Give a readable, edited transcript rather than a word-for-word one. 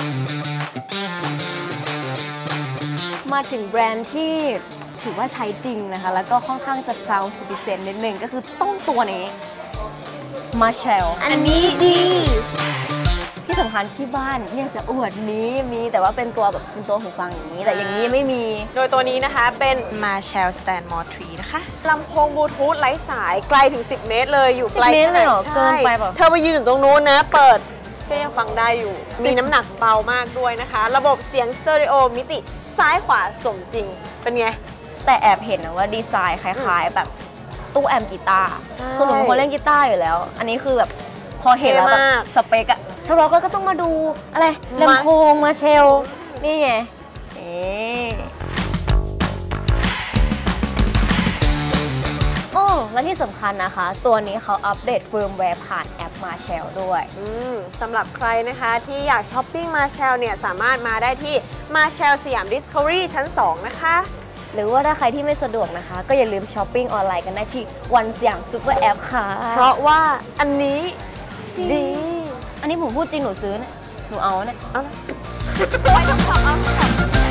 มาถึงแบรนด์ที่ถือว่าใช้จริงนะคะแล้วก็ค่อนข้างจะ proud to present นิดนึงก็คือต้องตัวนี้ Marshall อันนี้ดีที่สำคัญที่บ้านเนี่ยจะอวดมีแต่ว่าเป็นตัวแบบเป็นตัวหูฟังอย่างนี้แต่อย่างนี้ไม่มีโดยตัวนี้นะคะเป็น Marshall Stanmore 3 นะคะลำโพงบลูทูธไร้สายไกลถึง10 เมตรเลยอยู่ไกล 10 เมตรเลยเหรอใช่เกินไปเปล่าเธอไปยืนอยู่ตรงนู้นนะเปิดก็ยังฟังได้อยู่ มีน้ำหนักเบามากด้วยนะคะ ระบบเสียงสเตอริโอมิติซ้ายขวาสมจริงเป็นไงแต่แอบเห็นนะว่าดีไซน์คล้ายๆแบบตู้แอมป์กีตาร์คือหนูเป็นคนเล่นกีตาร์อยู่แล้วอันนี้คือแบบพอเห็นแล้วแบบสเปคอะถ้าเราก็ต้องมาดูอะไรลำโพงมาเชลนี่ไงและที่สำคัญนะคะตัวนี้เขาอัปเดตเฟิร์มแวร์ผ่านแอป Marshall ด้วยสำหรับใครนะคะที่อยากช้อปปิ้ง Marshall เนี่ยสามารถมาได้ที่ Marshall สยาม Discovery ชั้น 2 นะคะหรือว่าถ้าใครที่ไม่สะดวกนะคะก็อย่าลืมช้อปปิ้งออนไลน์กันได้ที่วันสยามซุปเปอร์แอปค่ะเพราะว่าอันนี้ดีอันนี้ผมพูดจริงหนูซื้อเนี่ยหนูเอาเนี่ยไม่ต้องทำเอา